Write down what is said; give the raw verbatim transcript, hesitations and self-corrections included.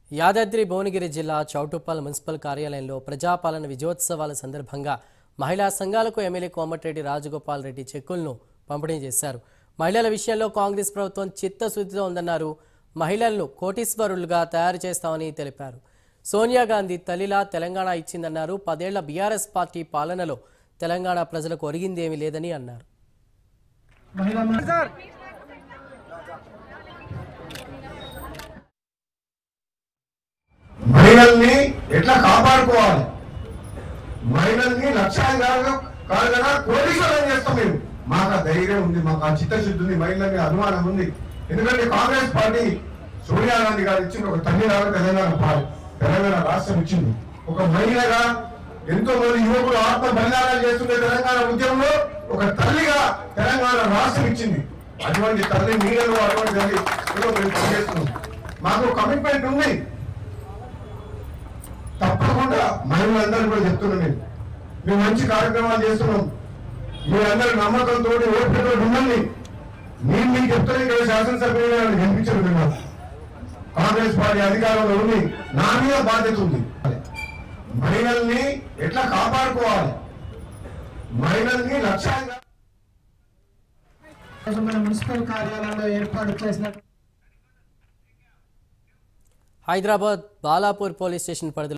యాదాద్రి భువనగిరి జిల్లా చౌటుప్పల్ మున్సిపల్ కార్యాలయంలో ప్రజాపాలన విజయోత్సవాల సందర్భంగా మహిళా సంఘాలకు ఎమ్మెల్యే కోమటిరెడ్డి రాజగోపాల్ రెడ్డి చెక్కులను పంపిణీ చేశారు. మహిళల విషయంలో కాంగ్రెస్ ప్రభుత్వం చిత్తశుద్ధితో ఉందన్నారు. మహిళలను కోటీశ్వరులుగా తయారు చేస్తామని తెలిపారు. సోనియా గాంధీ తల్లిలా తెలంగాణ ఇచ్చిందన్నారు. పదేళ్ల బీఆర్ఎస్ పార్టీ పాలనలో తెలంగాణ ప్రజలకు ఒరిగిందేమీ లేదని అన్నారు. మహిళల్ని ఎట్లా కాపాడుకోవాలి, మహిళల్ని లక్ష్యంగా కాదు కదా కోటీశ్వరం చేస్తాం. మేము మాకు ఆ ధైర్యం ఉంది, మాకు ఆ చిత్తశుద్ధి ఉంది, మహిళల్ని అభిమానం ఉంది. ఎందుకంటే కాంగ్రెస్ పార్టీ సోనియా గాంధీ గారు ఇచ్చింది ఒక తల్లిలాగా తెలంగాణ తెలంగాణ రాష్ట్రం ఇచ్చింది. ఒక మహిళగా ఎంతో మంది యువకులు ఆత్మ బలిదానాలు చేస్తుండే తెలంగాణ ఉద్యమంలో ఒక తల్లిగా తెలంగాణ రాష్ట్రం ఇచ్చింది. అటువంటి తల్లి నీడలు అటువంటి తల్లి మేము పనిచేస్తున్నాం. మాకు కమిట్మెంట్ ఉంది. తప్పకుండా మహిళలందరూ కూడా చెప్తున్నాం, మేము మేము మంచి కార్యక్రమాలు చేస్తున్నాం. మీరందరూ నమ్మకంతో ఓపికతో ఉండండి. నేను మీకు చెప్తాను, ఇక్కడ శాసనసభ్యులు గెలిపించడం కాంగ్రెస్ పార్టీ అధికారంలో ఉంది, నా మీద బాధ్యత ఉంది. మహిళల్ని ఎట్లా కాపాడుకోవాలి, మహిళల్ని లక్ష్యంగా మన మున్సిపల్ కార్యాలయంలో ఏర్పాటు చేసిన హైదరాబాద్ బాలాపూర్ పోలీస్ స్టేషన్ పరిధిలో